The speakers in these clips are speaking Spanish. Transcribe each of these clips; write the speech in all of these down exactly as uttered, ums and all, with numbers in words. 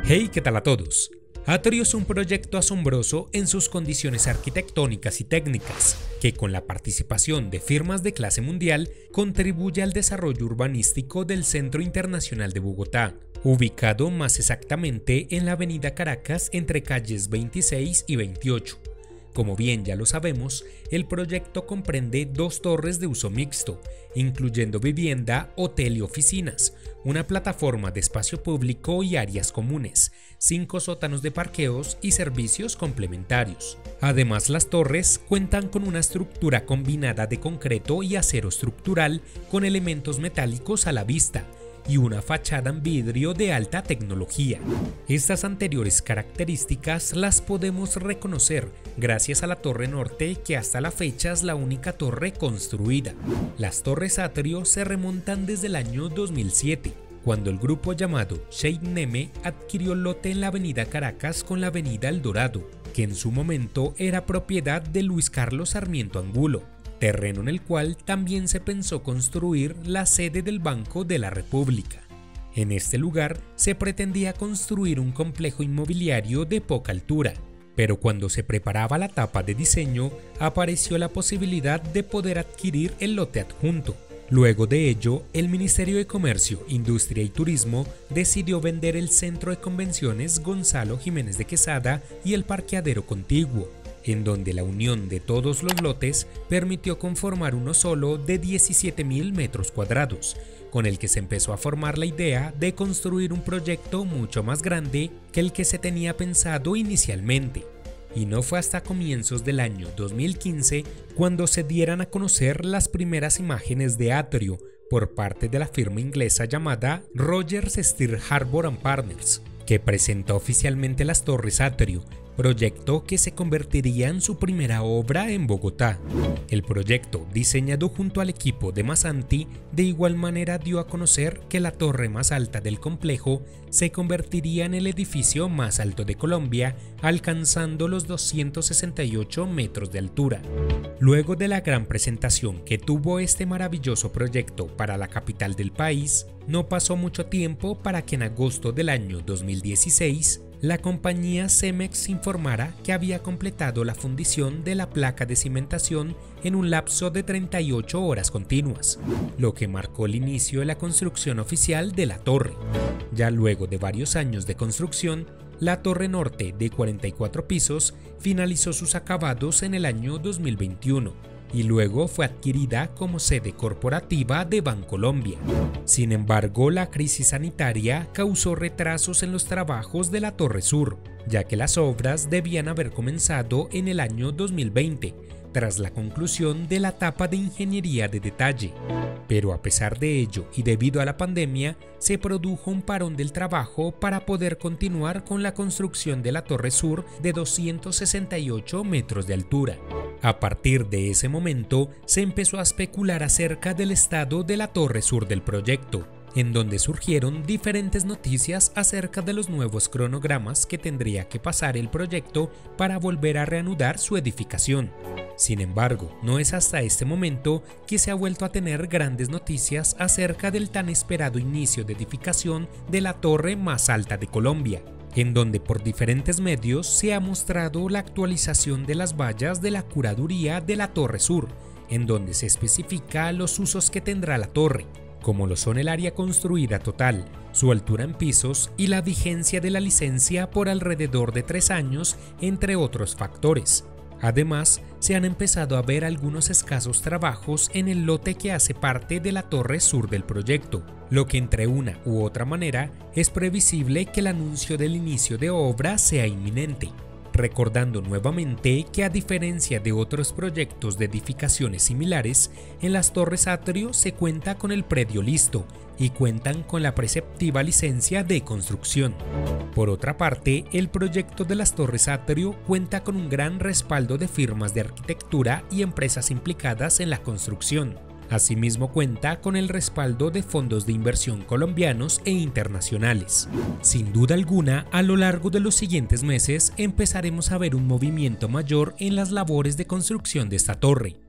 Hey, ¿qué tal a todos? Atrio es un proyecto asombroso en sus condiciones arquitectónicas y técnicas, que con la participación de firmas de clase mundial contribuye al desarrollo urbanístico del Centro Internacional de Bogotá, ubicado más exactamente en la avenida Caracas entre calles veintiséis y veintiocho. Como bien ya lo sabemos, el proyecto comprende dos torres de uso mixto, incluyendo vivienda, hotel y oficinas, una plataforma de espacio público y áreas comunes, cinco sótanos de parqueos y servicios complementarios. Además, las torres cuentan con una estructura combinada de concreto y acero estructural con elementos metálicos a la vista, y una fachada en vidrio de alta tecnología. Estas anteriores características las podemos reconocer gracias a la Torre Norte, que hasta la fecha es la única torre construida. Las torres Atrio se remontan desde el año dos mil siete, cuando el grupo llamado Sheikh Neme adquirió lote en la avenida Caracas con la avenida El Dorado, que en su momento era propiedad de Luis Carlos Sarmiento Angulo, terreno en el cual también se pensó construir la sede del Banco de la República. En este lugar se pretendía construir un complejo inmobiliario de poca altura, pero cuando se preparaba la etapa de diseño apareció la posibilidad de poder adquirir el lote adjunto. Luego de ello, el Ministerio de Comercio, Industria y Turismo decidió vender el Centro de Convenciones Gonzalo Jiménez de Quesada y el parqueadero contiguo, en donde la unión de todos los lotes permitió conformar uno solo de diecisiete mil metros cuadrados, con el que se empezó a formar la idea de construir un proyecto mucho más grande que el que se tenía pensado inicialmente. Y no fue hasta comienzos del año dos mil quince cuando se dieran a conocer las primeras imágenes de Atrio por parte de la firma inglesa llamada Rogers Steer Harbor and Partners, que presentó oficialmente las torres Atrio, proyecto que se convertiría en su primera obra en Bogotá. El proyecto, diseñado junto al equipo de Masanti, de igual manera dio a conocer que la torre más alta del complejo se convertiría en el edificio más alto de Colombia, alcanzando los doscientos sesenta y ocho metros de altura. Luego de la gran presentación que tuvo este maravilloso proyecto para la capital del país, no pasó mucho tiempo para que en agosto del año dos mil dieciséis, la compañía Cemex informara que había completado la fundición de la placa de cimentación en un lapso de treinta y ocho horas continuas, lo que marcó el inicio de la construcción oficial de la torre. Ya luego de varios años de construcción, la Torre Norte, de cuarenta y cuatro pisos, finalizó sus acabados en el año dos mil veintiuno, y luego fue adquirida como sede corporativa de Bancolombia. Sin embargo, la crisis sanitaria causó retrasos en los trabajos de la Torre Sur, ya que las obras debían haber comenzado en el año dos mil veinte, tras la conclusión de la etapa de ingeniería de detalle. Pero a pesar de ello y debido a la pandemia, se produjo un parón del trabajo para poder continuar con la construcción de la Torre Sur de doscientos sesenta y ocho metros de altura. A partir de ese momento, se empezó a especular acerca del estado de la Torre Sur del proyecto, en donde surgieron diferentes noticias acerca de los nuevos cronogramas que tendría que pasar el proyecto para volver a reanudar su edificación. Sin embargo, no es hasta este momento que se ha vuelto a tener grandes noticias acerca del tan esperado inicio de edificación de la torre más alta de Colombia, en donde por diferentes medios se ha mostrado la actualización de las vallas de la curaduría de la Torre Sur, en donde se especifica los usos que tendrá la torre, como lo son el área construida total, su altura en pisos y la vigencia de la licencia por alrededor de tres años, entre otros factores. Además, se han empezado a ver algunos escasos trabajos en el lote que hace parte de la Torre Sur del proyecto, lo que entre una u otra manera es previsible que el anuncio del inicio de obra sea inminente. Recordando nuevamente que a diferencia de otros proyectos de edificaciones similares, en las torres Atrio se cuenta con el predio listo y cuentan con la preceptiva licencia de construcción. Por otra parte, el proyecto de las torres Atrio cuenta con un gran respaldo de firmas de arquitectura y empresas implicadas en la construcción. Asimismo cuenta con el respaldo de fondos de inversión colombianos e internacionales. Sin duda alguna, a lo largo de los siguientes meses empezaremos a ver un movimiento mayor en las labores de construcción de esta torre,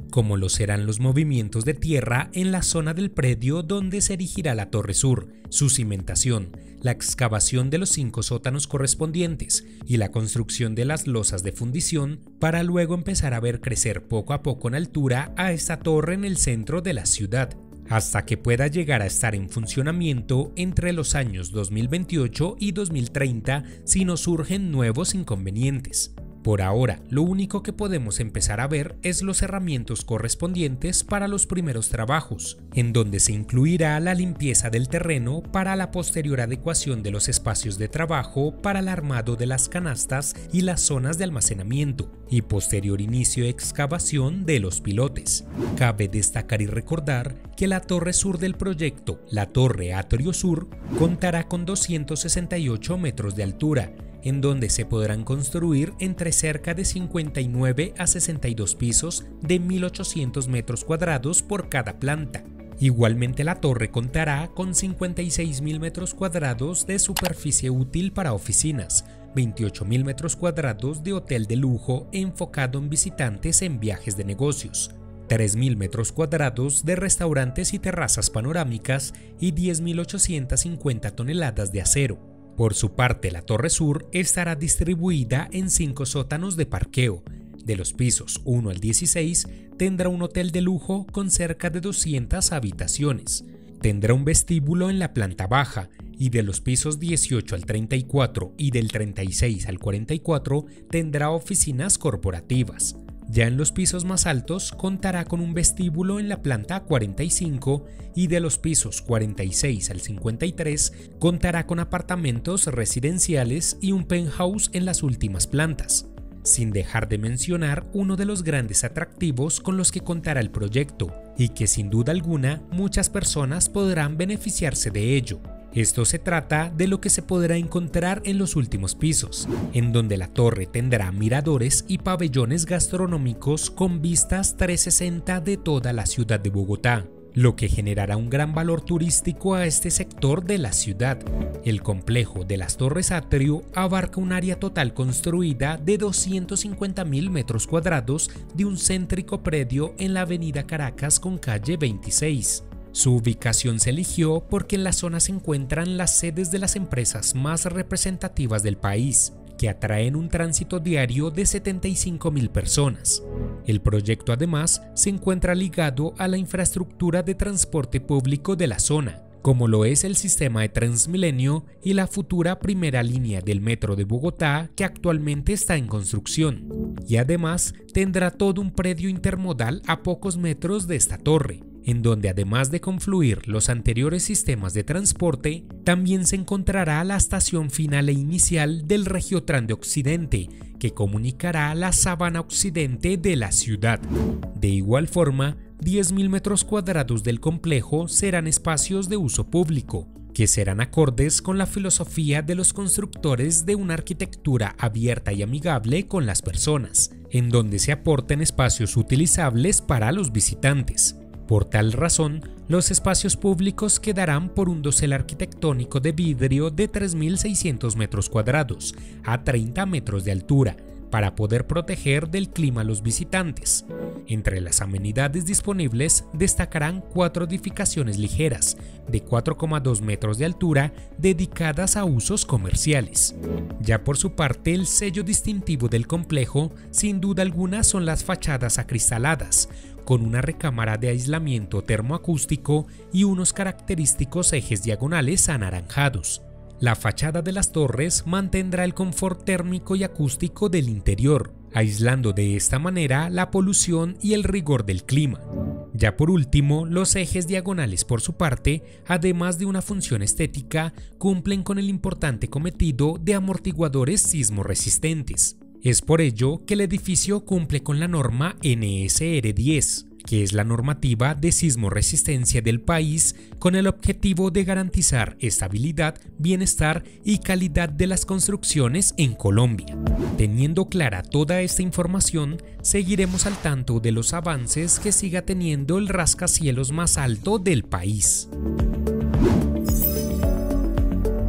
como lo serán los movimientos de tierra en la zona del predio donde se erigirá la Torre Sur, su cimentación, la excavación de los cinco sótanos correspondientes y la construcción de las losas de fundición, para luego empezar a ver crecer poco a poco en altura a esta torre en el centro de la ciudad, hasta que pueda llegar a estar en funcionamiento entre los años dos mil veintiocho y dos mil treinta si no surgen nuevos inconvenientes. Por ahora, lo único que podemos empezar a ver es los herramientas correspondientes para los primeros trabajos, en donde se incluirá la limpieza del terreno para la posterior adecuación de los espacios de trabajo para el armado de las canastas y las zonas de almacenamiento, y posterior inicio de excavación de los pilotes. Cabe destacar y recordar que la torre sur del proyecto, la Torre Atrio Sur, contará con doscientos sesenta y ocho metros de altura, en donde se podrán construir entre cerca de cincuenta y nueve a sesenta y dos pisos de mil ochocientos metros cuadrados por cada planta. Igualmente, la torre contará con cincuenta y seis mil metros cuadrados de superficie útil para oficinas, veintiocho mil metros cuadrados de hotel de lujo enfocado en visitantes en viajes de negocios, tres mil metros cuadrados de restaurantes y terrazas panorámicas y diez mil ochocientas cincuenta toneladas de acero. Por su parte, la Torre Sur estará distribuida en cinco sótanos de parqueo. De los pisos uno al dieciséis tendrá un hotel de lujo con cerca de doscientas habitaciones. Tendrá un vestíbulo en la planta baja y de los pisos dieciocho al treinta y cuatro y del treinta y seis al cuarenta y cuatro tendrá oficinas corporativas. Ya en los pisos más altos contará con un vestíbulo en la planta cuarenta y cinco y de los pisos cuarenta y seis al cincuenta y tres contará con apartamentos residenciales y un penthouse en las últimas plantas, sin dejar de mencionar uno de los grandes atractivos con los que contará el proyecto y que sin duda alguna muchas personas podrán beneficiarse de ello. Esto se trata de lo que se podrá encontrar en los últimos pisos, en donde la torre tendrá miradores y pabellones gastronómicos con vistas trescientos sesenta de toda la ciudad de Bogotá, lo que generará un gran valor turístico a este sector de la ciudad. El complejo de las Torres Atrio abarca un área total construida de doscientos cincuenta mil metros cuadrados de un céntrico predio en la avenida Caracas con calle veintiséis. Su ubicación se eligió porque en la zona se encuentran las sedes de las empresas más representativas del país, que atraen un tránsito diario de setenta y cinco mil personas. El proyecto además se encuentra ligado a la infraestructura de transporte público de la zona, como lo es el sistema de Transmilenio y la futura primera línea del metro de Bogotá, que actualmente está en construcción. Y además tendrá todo un predio intermodal a pocos metros de esta torre, en donde además de confluir los anteriores sistemas de transporte, también se encontrará la estación final e inicial del Regiotran de Occidente, que comunicará la Sabana Occidente de la ciudad. De igual forma, diez mil metros cuadrados del complejo serán espacios de uso público, que serán acordes con la filosofía de los constructores de una arquitectura abierta y amigable con las personas, en donde se aporten espacios utilizables para los visitantes. Por tal razón, los espacios públicos quedarán por un dosel arquitectónico de vidrio de tres mil seiscientos metros cuadrados a treinta metros de altura, para poder proteger del clima a los visitantes. Entre las amenidades disponibles destacarán cuatro edificaciones ligeras de cuatro coma dos metros de altura dedicadas a usos comerciales. Ya por su parte, el sello distintivo del complejo sin duda alguna son las fachadas acristaladas, con una recámara de aislamiento termoacústico y unos característicos ejes diagonales anaranjados. La fachada de las torres mantendrá el confort térmico y acústico del interior, aislando de esta manera la polución y el rigor del clima. Ya por último, los ejes diagonales por su parte, además de una función estética, cumplen con el importante cometido de amortiguadores sismorresistentes. Es por ello que el edificio cumple con la norma N S R diez, que es la normativa de sismorresistencia del país, con el objetivo de garantizar estabilidad, bienestar y calidad de las construcciones en Colombia. Teniendo clara toda esta información, seguiremos al tanto de los avances que siga teniendo el rascacielos más alto del país.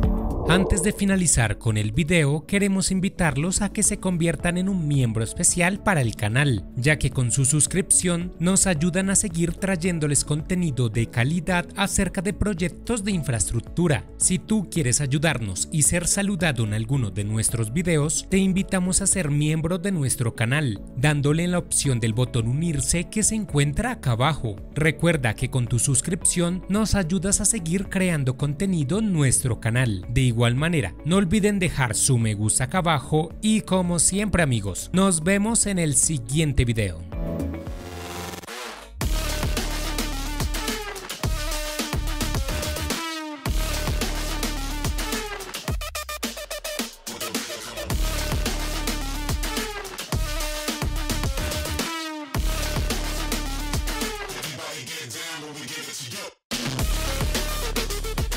Antes de finalizar con el video, queremos invitarlos a que se conviertan en un miembro especial para el canal, ya que con su suscripción nos ayudan a seguir trayéndoles contenido de calidad acerca de proyectos de infraestructura. Si tú quieres ayudarnos y ser saludado en alguno de nuestros videos, te invitamos a ser miembro de nuestro canal, dándole en la opción del botón unirse que se encuentra acá abajo. Recuerda que con tu suscripción nos ayudas a seguir creando contenido en nuestro canal. De igual manera, no olviden dejar su me gusta acá abajo y como siempre amigos, nos vemos en el siguiente video.